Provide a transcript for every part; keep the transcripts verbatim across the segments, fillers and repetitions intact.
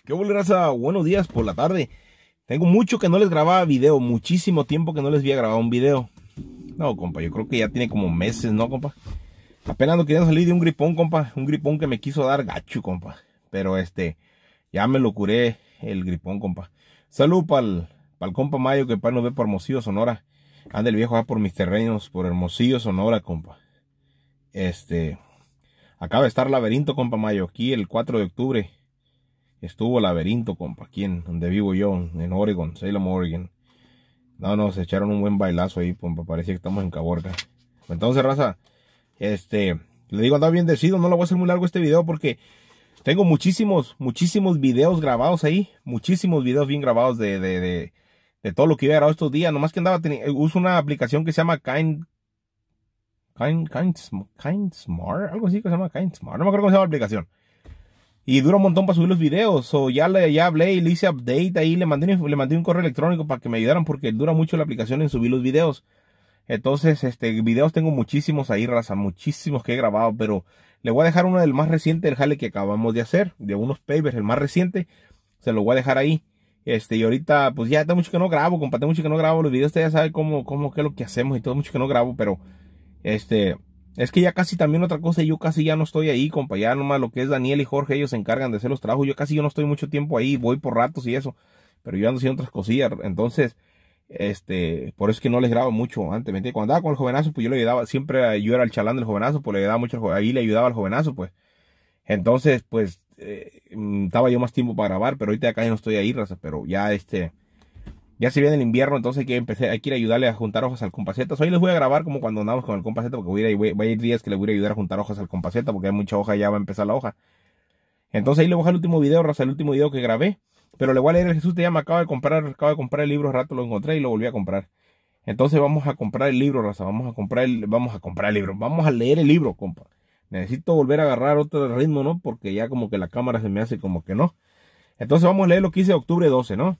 ¿Qué hubo, raza? Buenos días por la tarde. Tengo mucho que no les grababa video, muchísimo tiempo que no les había grabado un video. No, compa, yo creo que ya tiene como meses, ¿no, compa? Apenas no quería salir de un gripón, compa. Un gripón que me quiso dar gacho, compa. Pero este, ya me lo curé el gripón, compa. Salud para el compa Mayo, que para nos ve por Hermosillo, Sonora. Anda el viejo allá por mis terrenos, por Hermosillo, Sonora, compa. Este, acaba de estar Laberinto, compa Mayo, aquí el cuatro de octubre. Estuvo Laberinto, compa, aquí en donde vivo yo, en Oregon, Salem, Oregon. No, no, se echaron un buen bailazo ahí, compa, parecía que estamos en Caborca. Entonces, raza, este, le digo, andaba bien decidido, no lo voy a hacer muy largo este video porque tengo muchísimos, muchísimos videos grabados ahí, muchísimos videos bien grabados de, de, de, de todo lo que había grabado estos días. Nomás que andaba, uso una aplicación que se llama Kind, Kind, Kind, Kind Smart, algo así que se llama Kind Smart, no me acuerdo cómo se llama la aplicación. Y dura un montón para subir los videos. O so, ya, le, ya hablé y le hice update ahí. Le mandé, le mandé un correo electrónico para que me ayudaran porque dura mucho la aplicación en subir los videos. Entonces, este, videos tengo muchísimos ahí, raza. Muchísimos que he grabado. Pero le voy a dejar uno del más reciente, el jale que acabamos de hacer. De unos pavers, el más reciente. Se lo voy a dejar ahí. Este, y ahorita, pues ya tengo mucho que no grabo, compa. Tengo mucho que no grabo los videos. Usted ya sabe cómo, cómo, qué es lo que hacemos y todo. Mucho que no grabo, pero, este... es que ya casi también otra cosa, yo casi ya no estoy ahí, compa, ya nomás lo que es Daniel y Jorge, ellos se encargan de hacer los trabajos, yo casi yo no estoy mucho tiempo ahí, voy por ratos y eso, pero yo ando haciendo otras cosillas, entonces, este, por eso es que no les grabo mucho antes, ¿me entiendes? Cuando andaba con el jovenazo, pues yo le ayudaba, siempre yo era el chalán del jovenazo, pues le ayudaba mucho, ahí le ayudaba al jovenazo, pues, entonces, pues, eh, estaba yo más tiempo para grabar, pero ahorita acá ya no estoy ahí, raza, pero ya este... ya se viene el invierno, entonces hay que, empecé, hay que ir a ayudarle a juntar hojas al compaceta. Hoy les voy a grabar como cuando andamos con el compaceta, porque voy a, ir, voy, voy a ir días que le voy a ayudar a juntar hojas al compaceta, porque hay mucha hoja y ya va a empezar la hoja. Entonces ahí le voy a dejar el último video, raza, el último video que grabé. Pero le voy a leer el Jesús te llama, acabo de comprar, acabo de comprar el libro, rato lo encontré y lo volví a comprar. Entonces vamos a comprar el libro, raza, vamos a comprar el, vamos a comprar el libro, vamos a leer el libro, compa. Necesito volver a agarrar otro ritmo, ¿no? Porque ya como que la cámara se me hace como que no. Entonces vamos a leer lo que hice octubre doce, ¿no?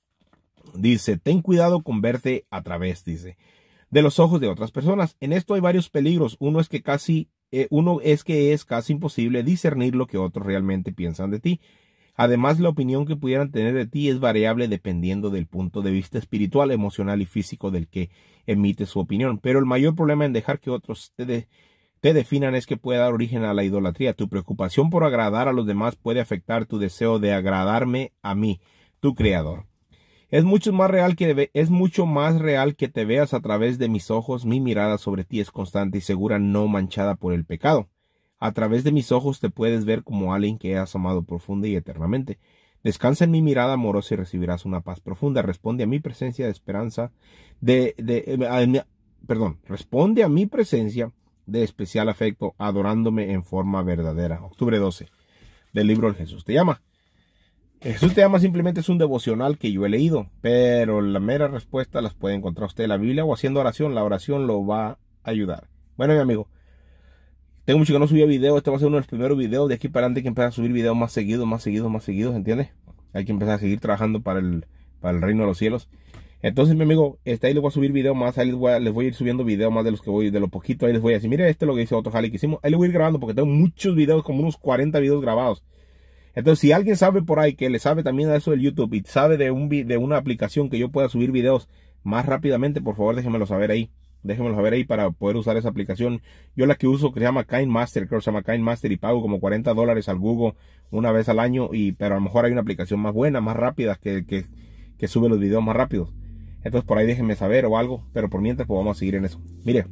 Dice, ten cuidado con verte a través, dice, de los ojos de otras personas. En esto hay varios peligros. Uno es que casi, eh, uno es que es casi imposible discernir lo que otros realmente piensan de ti. Además, la opinión que pudieran tener de ti es variable dependiendo del punto de vista espiritual, emocional y físico del que emite su opinión. Pero el mayor problema en dejar que otros te, de, te definan es que puede dar origen a la idolatría. Tu preocupación por agradar a los demás puede afectar tu deseo de agradarme a mí, tu creador. Es mucho más real que es mucho más real que te veas a través de mis ojos. Mi mirada sobre ti es constante y segura, no manchada por el pecado. A través de mis ojos te puedes ver como alguien que has amado profunda y eternamente. Descansa en mi mirada amorosa y recibirás una paz profunda. Responde a mi presencia de esperanza, de, de, eh, perdón, responde a mi presencia de especial afecto, adorándome en forma verdadera. octubre doce, del libro El Jesús te llama. Jesús te llama simplemente es un devocional que yo he leído, pero la mera respuesta las puede encontrar usted en la Biblia o haciendo oración. La oración lo va a ayudar. Bueno, mi amigo, tengo mucho que no subía video. Este va a ser uno de los primeros videos. De aquí para adelante hay que empezar a subir videos más seguidos, más seguidos, más seguidos, ¿entiendes? Hay que empezar a seguir trabajando para el, para el reino de los cielos. Entonces, mi amigo, este, ahí les voy a subir video más. Ahí les voy a, les voy a ir subiendo videos más de los que voy, de lo poquito. Ahí les voy a decir, mire, este es lo que hizo otro jale que hicimos. Ahí les voy a ir grabando porque tengo muchos videos, como unos cuarenta videos grabados. Entonces, si alguien sabe por ahí que le sabe también a eso del YouTube y sabe de, un, de una aplicación que yo pueda subir videos más rápidamente, por favor, déjenmelo saber ahí. Déjenmelo saber ahí para poder usar esa aplicación. Yo la que uso que se llama KineMaster, creo que se llama KineMaster y pago como cuarenta dólares al Google una vez al año. Y, pero a lo mejor hay una aplicación más buena, más rápida, que, que, que sube los videos más rápidos. Entonces, por ahí déjenme saber o algo. Pero por mientras, pues vamos a seguir en eso. Mire,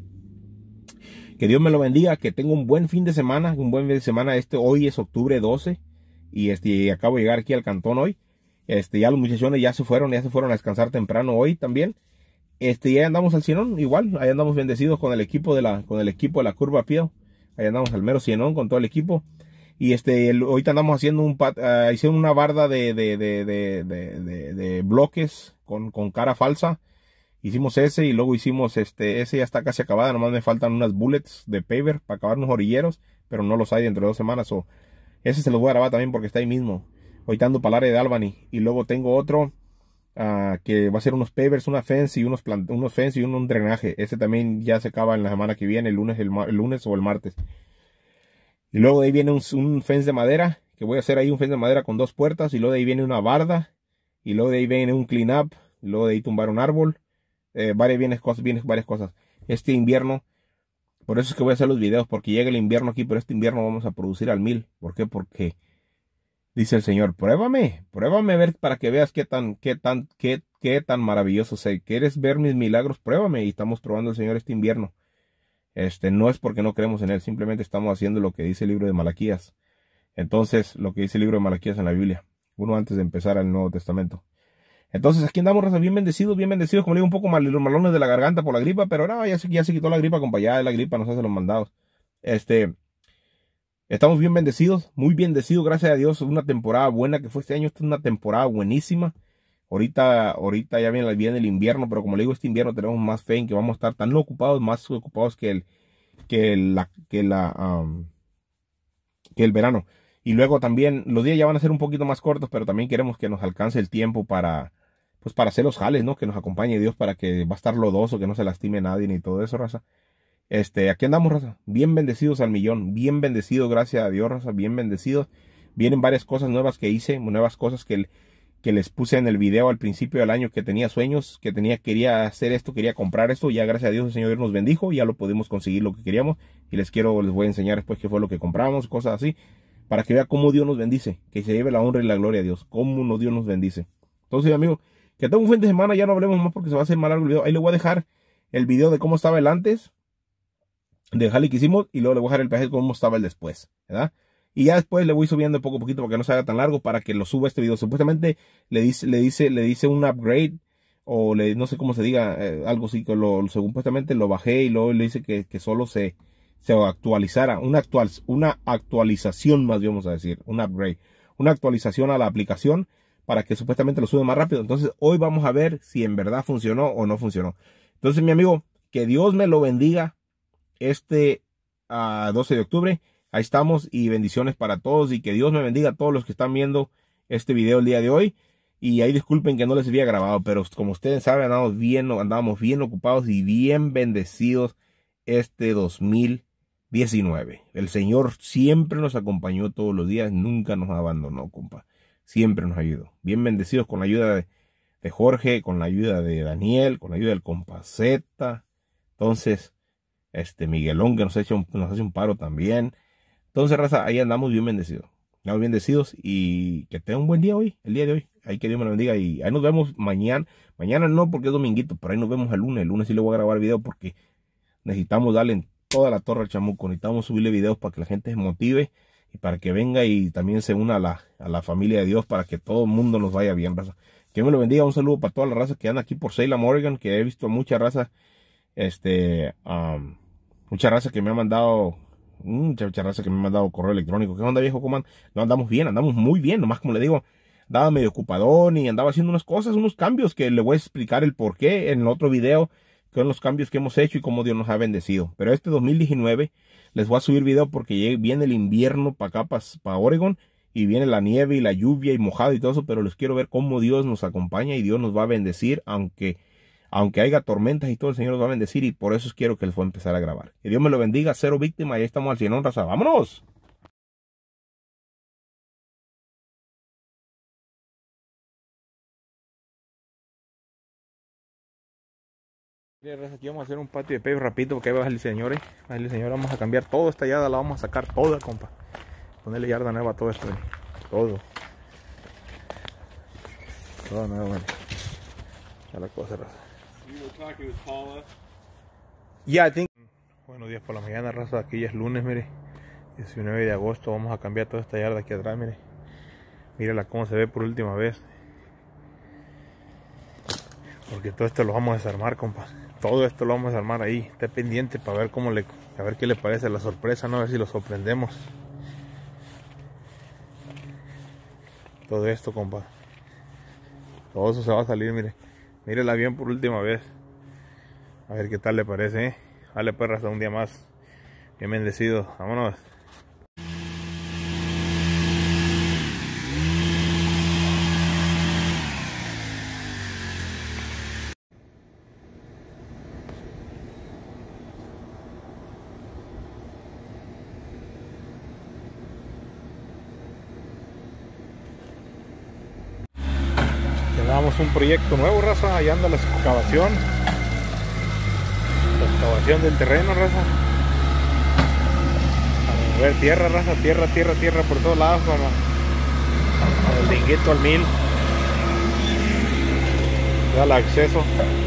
que Dios me lo bendiga, que tenga un buen fin de semana. Un buen fin de semana. Este hoy es octubre doce. Y este, acabo de llegar aquí al cantón hoy. Este, ya los muchachones ya se fueron, ya se fueron a descansar temprano hoy también. Este, ya andamos al cienón, igual, ahí andamos bendecidos con el equipo de la, con el equipo de la Curva Pío. Ahí andamos al mero cienón con todo el equipo. Y este, el, ahorita andamos haciendo un, uh, hicieron una barda de, de, de, de, de, de, de bloques con, con cara falsa. Hicimos ese y luego hicimos este, ese ya está casi acabada, nomás me faltan unas bullets de paver para acabar unos orilleros, pero no los hay dentro de dos semanas o ese se los voy a grabar también porque está ahí mismo. Ahorita ando para el área de Albany. Y luego tengo otro uh, que va a ser unos pavers, una fence y unos, plant unos fence y un, un drenaje. Ese también ya se acaba en la semana que viene, el lunes, el, el lunes o el martes. Y luego de ahí viene un, un fence de madera que voy a hacer ahí un fence de madera con dos puertas, y luego de ahí viene una barda, y luego de ahí viene un clean up, y luego de ahí tumbar un árbol, eh, varias, varias cosas, varias, varias cosas. Este invierno, por eso es que voy a hacer los videos, porque llega el invierno aquí, pero este invierno vamos a producir al mil. ¿Por qué? Porque dice el Señor, pruébame, pruébame a ver para que veas qué tan, qué tan, qué, qué tan maravilloso soy. ¿Quieres ver mis milagros? Pruébame. Y estamos probando al Señor este invierno. Este, no es porque no creemos en Él, simplemente estamos haciendo lo que dice el libro de Malaquías. Entonces, lo que dice el libro de Malaquías en la Biblia, uno antes de empezar el Nuevo Testamento. Entonces, aquí andamos, raza, bien bendecidos, bien bendecidos, como le digo, un poco mal, los malones de la garganta por la gripa, pero no, ya se, ya se quitó la gripa, compa, ya la gripa nos hace los mandados. Este, estamos bien bendecidos, muy bendecidos, gracias a Dios, una temporada buena que fue este año, esta es una temporada buenísima. Ahorita, ahorita ya viene, viene el invierno, pero como le digo, este invierno tenemos más fe en que vamos a estar tan ocupados, más ocupados que el, que la, que la, um, que el verano. Y luego también los días ya van a ser un poquito más cortos, pero también queremos que nos alcance el tiempo para, pues para hacer los jales, ¿no? Que nos acompañe Dios para que va a estar lodoso, que no se lastime nadie ni todo eso, raza. Este, aquí andamos, raza, bien bendecidos al millón, bien bendecidos, gracias a Dios, raza, bien bendecidos. Vienen varias cosas nuevas que hice, nuevas cosas que, que les puse en el video al principio del año, que tenía sueños, que tenía, quería hacer esto, quería comprar esto. Ya gracias a Dios el Señor nos bendijo, ya lo pudimos conseguir lo que queríamos. Y les quiero, les voy a enseñar después qué fue lo que compramos, cosas así, para que vea cómo Dios nos bendice, que se lleve la honra y la gloria a Dios, cómo Dios nos bendice. Entonces, amigo, que tengo un fin de semana, ya no hablemos más porque se va a hacer más largo el video. Ahí le voy a dejar el video de cómo estaba el antes, del jale que hicimos, y luego le voy a dejar el pedaje de cómo estaba el después, ¿verdad? Y ya después le voy subiendo poco a poquito para que no se haga tan largo, para que lo suba este video. Supuestamente le dice, le dice, le dice un upgrade, o le, no sé cómo se diga, eh, algo así, que lo, supuestamente lo bajé y luego le dice que, que solo se, se actualizara, una, actual, una actualización más, vamos a decir, un upgrade, una actualización a la aplicación para que supuestamente lo sube más rápido. Entonces hoy vamos a ver si en verdad funcionó o no funcionó. Entonces, mi amigo, que Dios me lo bendiga este uh, doce de octubre. Ahí estamos, y bendiciones para todos, y que Dios me bendiga a todos los que están viendo este video el día de hoy. Y ahí disculpen que no les había grabado, pero como ustedes saben, andamos bien, andábamos bien ocupados y bien bendecidos este dos mil diecinueve. El Señor siempre nos acompañó todos los días, nunca nos abandonó, compa. Siempre nos ayudó. Bien bendecidos con la ayuda de, de Jorge, con la ayuda de Daniel, con la ayuda del compa Z. Entonces, este Miguelón, que nos, echa un, nos hace un paro también. Entonces, raza, ahí andamos bien bendecidos. Andamos bien bendecidos, y que tengan un buen día hoy, el día de hoy. Ahí que Dios me lo bendiga, y ahí nos vemos mañana. Mañana no, porque es dominguito, pero ahí nos vemos el lunes. El lunes sí le voy a grabar video porque necesitamos darle en toda la torre al chamuco. Necesitamos subirle videos para que la gente se motive y para que venga y también se una a la, a la familia de Dios, para que todo el mundo nos vaya bien, raza. Que Dios me lo bendiga. Un saludo para toda la raza que anda aquí por Salem, Oregon, que he visto mucha raza, este, um, mucha raza que me ha mandado... Mucha, mucha raza que me ha mandado correo electrónico. ¿Qué onda, viejo? ¿Cómo andan? No, andamos bien, andamos muy bien. Nomás, como le digo, andaba medio ocupadón y andaba haciendo unas cosas, unos cambios que le voy a explicar el por qué en el otro video, que son los cambios que hemos hecho y cómo Dios nos ha bendecido. Pero este dos mil diecinueve les voy a subir video porque viene el invierno para acá, para, para Oregon, y viene la nieve y la lluvia y mojado y todo eso, pero les quiero ver cómo Dios nos acompaña y Dios nos va a bendecir, aunque... Aunque haya tormentas y todo, el Señor nos va a bendecir, y por eso quiero que les voy a empezar a grabar. Que Dios me lo bendiga, cero víctimas, y ahí estamos al cien, raza. ¡Vámonos! Mira, raza, aquí vamos a hacer un patio de peo rapidito, porque ahí va el señor, eh. Ahí el señor, vamos a cambiar toda esta yarda, la vamos a sacar toda, compa. Ponerle yarda nueva a todo esto, eh. Todo. Todo nuevo, eh. Ya la cosa, raza. Yeah, I think. Buenos días por la mañana, raza. Aquí ya es lunes, mire, diecinueve de agosto. Vamos a cambiar toda esta yarda aquí atrás, mire. Mírala cómo se ve por última vez. Porque todo esto lo vamos a desarmar, compa. Todo esto lo vamos a desarmar ahí. Esté pendiente para ver cómo le, a ver qué le parece la sorpresa, ¿no? A ver si lo sorprendemos. Todo esto, compa. Todo eso se va a salir, mire. Mírela bien por última vez. A ver qué tal le parece, ¿eh? Dale, perra, hasta un día más. Bien bendecido. Vámonos. Empezamos un proyecto nuevo, raza. Ahí anda la excavación. La excavación del terreno, raza. A mover tierra, raza. Tierra, tierra, tierra por todos lados. Para, para el linguito al mil. Ya el acceso.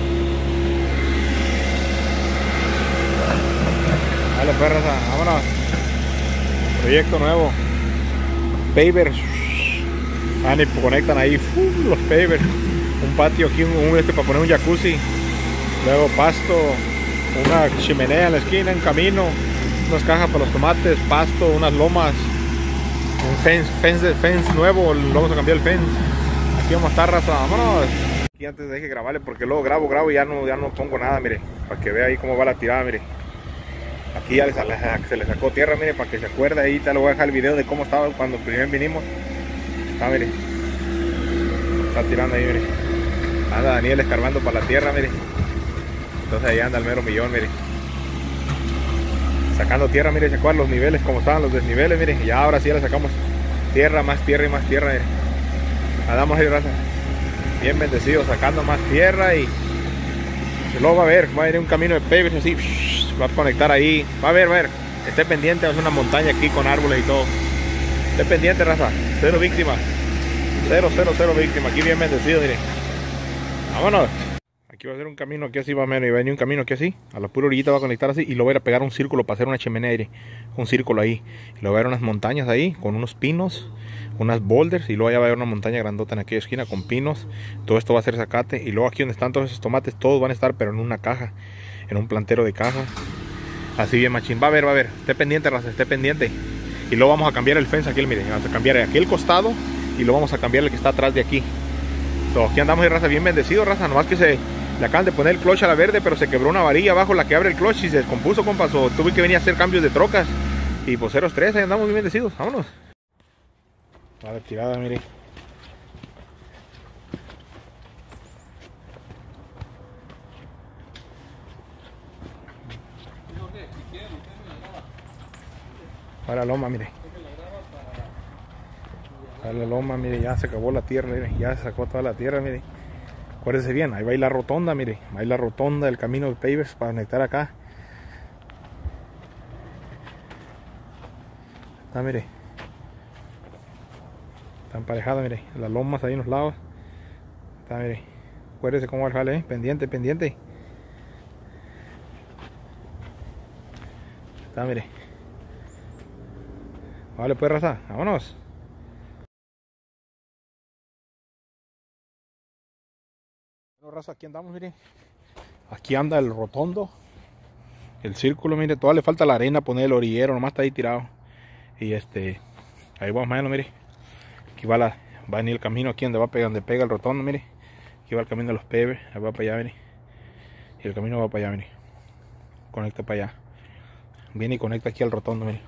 Dale pues, raza. Vámonos. Proyecto nuevo. Pavers. Ah, ni conectan ahí ¡fum! Los pavers. Un patio aquí, un, un este para poner un jacuzzi. Luego pasto, una chimenea en la esquina, un camino, unas cajas para los tomates, pasto, unas lomas, un fence, fence, fence nuevo. Vamos a cambiar el fence. Aquí vamos a estar, raza. Vámonos. Aquí antes deje grabarle porque luego grabo, grabo y ya no, ya no pongo nada, mire. Para que vea ahí cómo va la tirada, mire. Aquí ya les, se le sacó tierra, mire, para que se acuerde. Ahí te lo voy a dejar el video de cómo estaba cuando primero vinimos. Ah, mire. Está tirando ahí, mire. Anda Daniel escarbando para la tierra, mire. Entonces ahí anda el mero millón, mire. Sacando tierra, mire, se acuerdan los niveles, como estaban los desniveles, mire. Y ahora sí ya le sacamos tierra, más tierra y más tierra, mire. Andamos ahí, raza. Bien bendecidos, sacando más tierra y... y luego va a ver, va a ir un camino de pavers así. Va a conectar ahí. Va a ver, va a ver. Esté pendiente, es una montaña aquí con árboles y todo. Esté pendiente, raza. Cero víctimas. Cero, cero, cero víctimas. Aquí bien bendecido, mire. Vámonos. Aquí va a ser un camino aquí así, va a venir. Va a venir un camino aquí así. A la pura orillita va a conectar así. Y lo voy a ir a pegar un círculo para hacer una chimenea, mire. Un círculo ahí. Y luego va a haber unas montañas ahí con unos pinos, unas boulders. Y luego ya va a haber una montaña grandota en aquella esquina con pinos. Todo esto va a ser zacate. Y luego aquí donde están todos esos tomates, todos van a estar, pero en una caja. En un plantero de caja. Así bien machín. Va a ver, va a ver. Esté pendiente, raza. Esté pendiente. Y luego vamos a cambiar el fence aquí, miren. Vamos a cambiar aquí el costado. Y luego vamos a cambiar el que está atrás de aquí. So, aquí andamos de raza bien bendecido, raza. Nomás que se le acaban de poner el clutch a la verde, pero se quebró una varilla abajo la que abre el clutch y se descompuso, compas. So, tuve que venir a hacer cambios de trocas. Y pues cero estrés, ahí andamos bien bendecidos. Vámonos. A la tirada, mire. Para la loma, mire. Para la loma, mire, ya se acabó la tierra, mire, ya se sacó toda la tierra, mire. Acuérdese bien, ahí va a ir la rotonda, mire. Va a ir la rotonda del camino de pavers para conectar acá. Está, mire. Está emparejada, mire. Las lomas ahí en los lados. Está, mire. Acuérdese cómo va el jale, ¿eh? Pendiente, pendiente. Está, mire. Vale, pues, raza, vámonos. Bueno, raza, aquí andamos, mire. Aquí anda el rotondo. El círculo, mire, todavía le falta la arena, poner el orillero, nomás está ahí tirado. Y este, ahí vamos más o menos, mire. Aquí va la, va a venir el camino aquí donde va a pegar, donde pega el rotondo, mire. Aquí va el camino de los pavers, ahí va para allá, mire. Y el camino va para allá, mire. Conecta para allá. Viene y conecta aquí al rotondo, mire.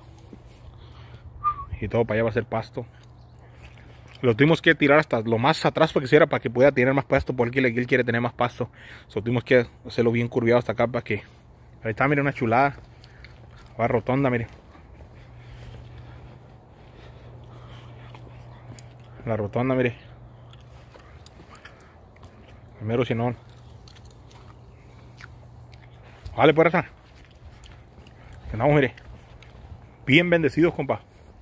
Y todo para allá va a ser pasto. Lo tuvimos que tirar hasta lo más atrás porque si era para que pueda tener más pasto, porque él, él quiere tener más pasto. So, tuvimos que hacerlo bien curviado hasta acá para que... Ahí está, mire, una chulada. Va rotonda, mire. La rotonda, mire. Primero sinón. Vale, pues, raza. Andamos, mire. Bien bendecidos, compa.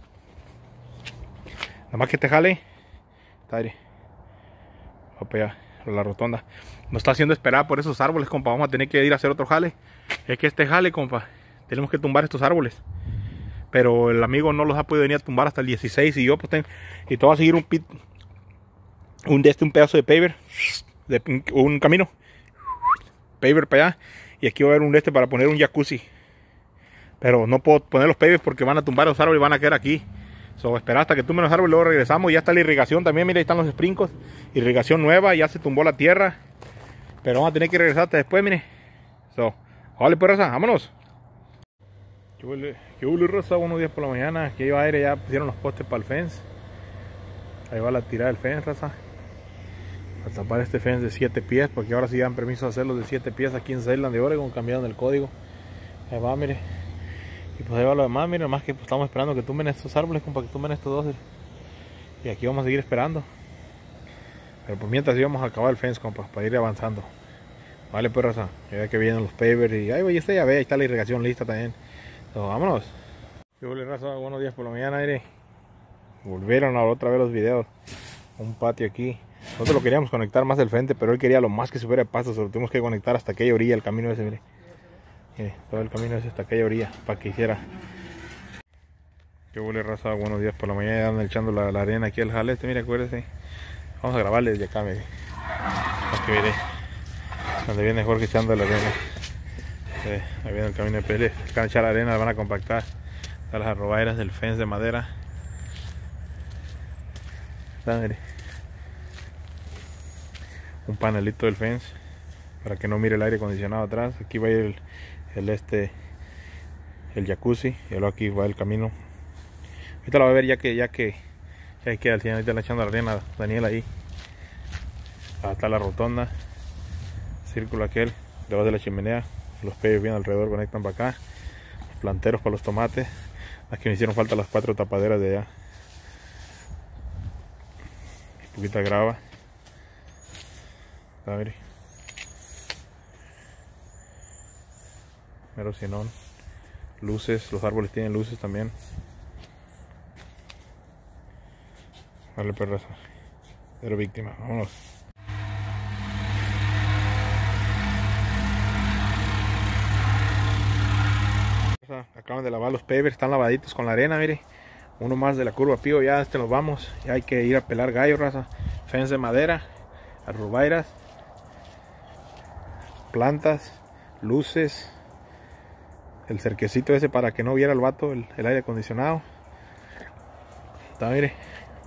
Nada más que te jale. Está, mire. Va para allá, la rotonda. Nos está haciendo esperar por esos árboles, compa. Vamos a tener que ir a hacer otro jale. Es que este jale, compa, tenemos que tumbar estos árboles. Pero el amigo no los ha podido venir a tumbar hasta el dieciséis. Y yo, pues, tengo, y todo va a seguir un pit. Un de este, un pedazo de paver. De un camino. Paver para allá. Y aquí va a haber un de este para poner un jacuzzi. Pero no puedo poner los pavers porque van a tumbar los árboles y van a quedar aquí. So, esperar hasta que tumben los árboles, luego regresamos. Ya está la irrigación también, mira, ahí están los sprinkles. Irrigación nueva, ya se tumbó la tierra. Pero vamos a tener que regresar hasta después, mire. So, vale, pues, raza, vámonos. ¿Qué huele, qué huele, raza? Buenos días por la mañana. Aquí va aire, ya pusieron los postes para el fence. Ahí va la tirada del fence, raza. A tapar este fence de siete pies, porque ahora sí dan permiso de hacerlo de siete pies aquí en Salem de Oregon, cambiaron el código. Ahí va, mire. Y pues ahí va lo demás, mire, más que pues, estamos esperando que tumben estos árboles, para que tumben estos dos. Y aquí vamos a seguir esperando. Pero pues mientras íbamos a acabar el fence, compa, para ir avanzando. Vale, pues, raza, ya que vienen los pavers y ay, güey, este ya ve, ahí está la irrigación lista también. Entonces, vámonos. ¿Qué huele, raza? Buenos días por la mañana, aire. Volvieron ahora otra vez los videos. Un patio aquí. Nosotros lo queríamos conectar más al frente, pero él quería lo más que se fuera de paso. Solo tuvimos que conectar hasta aquella orilla, el camino ese, mire. Mire, todo el camino ese hasta aquella orilla, para que hiciera. ¿Qué huele, raza? Buenos días por la mañana, ya andan echando la, la arena aquí al jale este, mire, acuérdese. Vamos a grabarle desde acá, mire. Aquí, mire. Donde viene Jorge echando la arena. Eh, ahí viene el camino de pele. Van a echar la arena, la van a compactar. Están las arrobairas del fence de madera. Está, mire. Un panelito del fence para que no mire el aire acondicionado atrás. Aquí va a ir el, el este el jacuzzi y luego aquí va el camino. Ahorita lo va a ver ya que ya que ya que al final ahorita le echando la arena Daniel ahí. Hasta la rotonda. Círculo aquel, debajo de la chimenea, los peyos bien alrededor conectan para acá, los planteros para los tomates, aquí me hicieron falta las cuatro tapaderas de allá, un poquito de grava, a ver, mero sinón, luces, los árboles tienen luces también, vale, perraza, pero víctima, vámonos. Acaban de lavar los pavers, están lavaditos con la arena, mire. Uno más de la curva Pío, ya este nos vamos. Ya hay que ir a pelar gallo, raza. Fence de madera, arrobairas, plantas, luces, el cerquecito ese para que no viera el vato el, el aire acondicionado. Está, mire.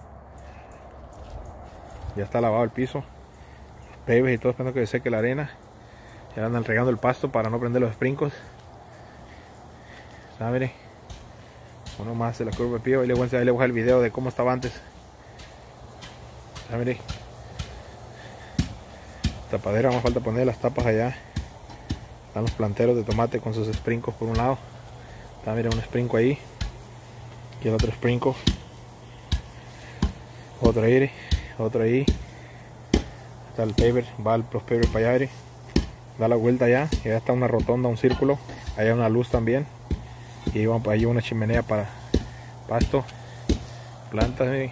Ya está lavado el piso. Los pavers y todo, esperando que se seque la arena. Ya andan regando el pasto para no prender los sprinkles. Ah, mire, uno más de la curva de Pío. Ahí le voy a enseñar, ahí le voy a dejar el video de cómo estaba antes. Ah, mire, tapadera, me falta poner las tapas allá. Están los planteros de tomate con sus sprinkles por un lado. Está, mire, un sprinkle ahí. Aquí el otro sprinkle. Otro ahí, otro ahí. Está el paver, va los pavers para allá, mire. Da la vuelta allá, y allá está una rotonda, un círculo. Allá hay una luz también. Y ahí una chimenea para pasto, plantas, mire.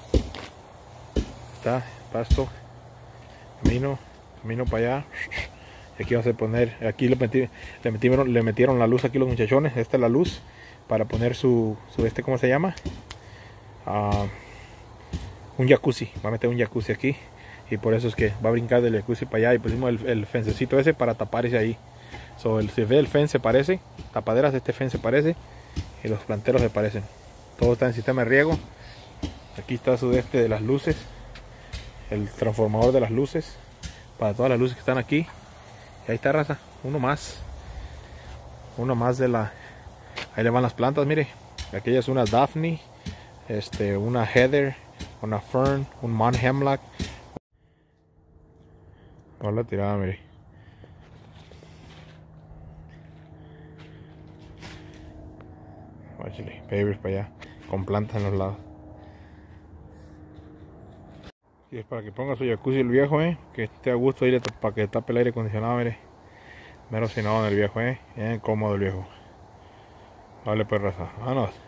Está pasto, camino, camino para allá. Y aquí vamos a poner, aquí le, metí, le, metieron, le metieron la luz aquí los muchachones. Esta es la luz para poner su, su este, ¿cómo se llama? Uh, un jacuzzi. Va a meter un jacuzzi aquí. Y por eso es que va a brincar del jacuzzi para allá. Y pusimos el, el fencecito ese para tapar ese ahí. So, el, se ve el fence se parece, tapaderas de este fence se parece y los planteros se parecen. Todo está en sistema de riego. Aquí está su este de las luces, el transformador de las luces para todas las luces que están aquí. Y ahí está, raza, uno más, uno más de la. Ahí le van las plantas, mire. Aquella es una Daphne, este, una Heather, una Fern, un Mon Hemlock. Hola tirada, mire. Actually, pavers para allá, con plantas en los lados. Y es para que ponga su jacuzzi el viejo, eh, que esté a gusto ir para que tape el aire acondicionado, mire. Mero sinado en el viejo, eh, bien cómodo el viejo. Vale, pues, raza, vámonos.